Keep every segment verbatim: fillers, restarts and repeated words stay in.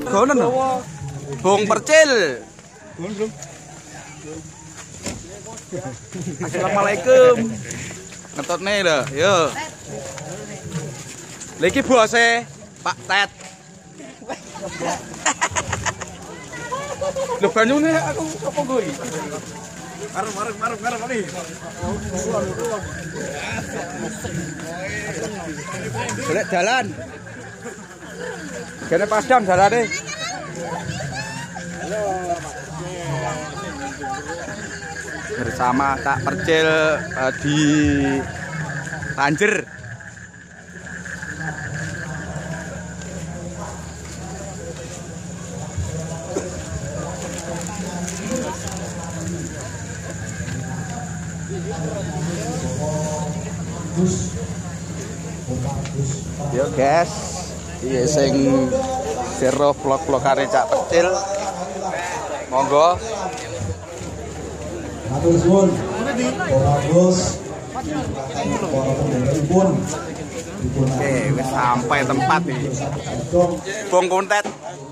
gonen lho. Bung percil. Assalamualaikum. Ngetotne lho, yo. Lha iki bose Pak Tet. Lho banyune aku sapa nggo iki? Marem marem marem marem ali. Golek dalan. Kene padang dalane. Bersama Cak Percil uh, di Banjer. Yo guys, iya sing zero vlog-vlogane Cak Percil. Monggo. Matur suwun. Bagus. Oke, wis sampai tempat nih. Bung Kuntet.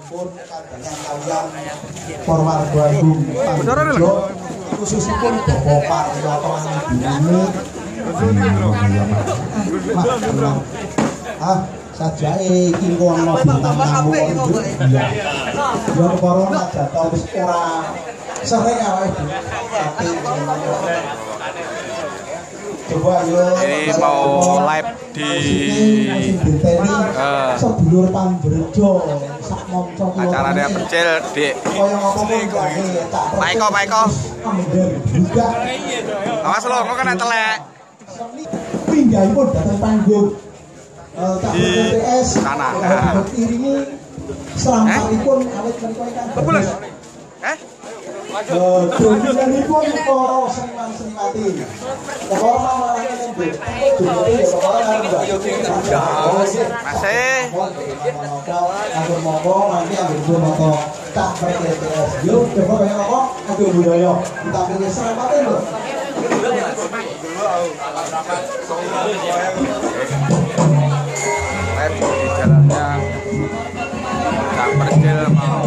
Porwarga Agung. Khususipun Bapak Paryoto Ah, sajae iki kono bintang tamu. Yo corona jatuh wis ora sering awake dhewe. Coba yo ini mau live di uh, sedulur Pambrejo sak monco acaranya Percil di Maiko Maiko. Awas lo, kok kena telek. Pinggahipun datang panggung di sana. Iringi selamatipun awit menika ingkang Eh? Dominanipun para seniman-senimati. Pokoknya malah masih. Atur monggo nanti ambil moto Cak Percil T S. Yo, coba banyak apa? Aduh budaya. Kita pilih selamatin lho. Lihat di jalannya Cak Percil mau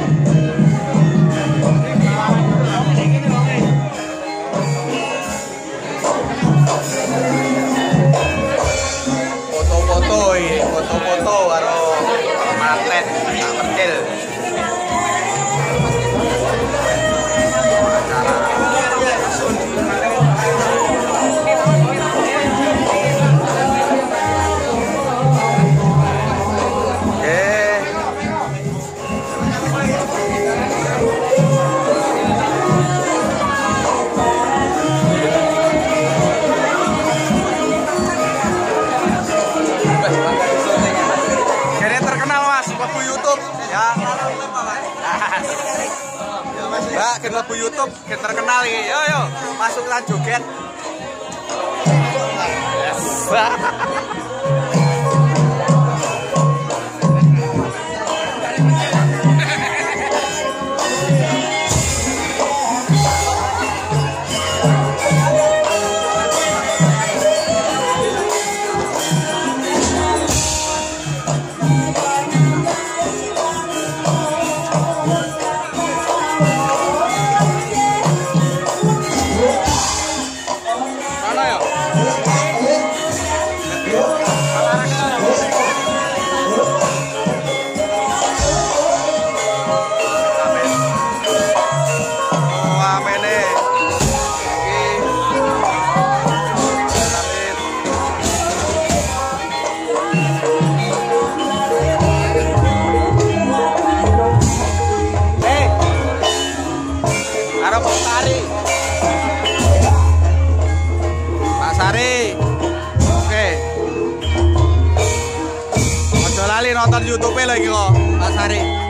foto-foto ini, foto-foto karo Matet Cak Percil. Mbak, kita lebu YouTube, kita terkenal ini. Yo yo, masuk lan joget. Yes. Oke. Ojo lali nonton YouTube lagi kok, Pak Sari.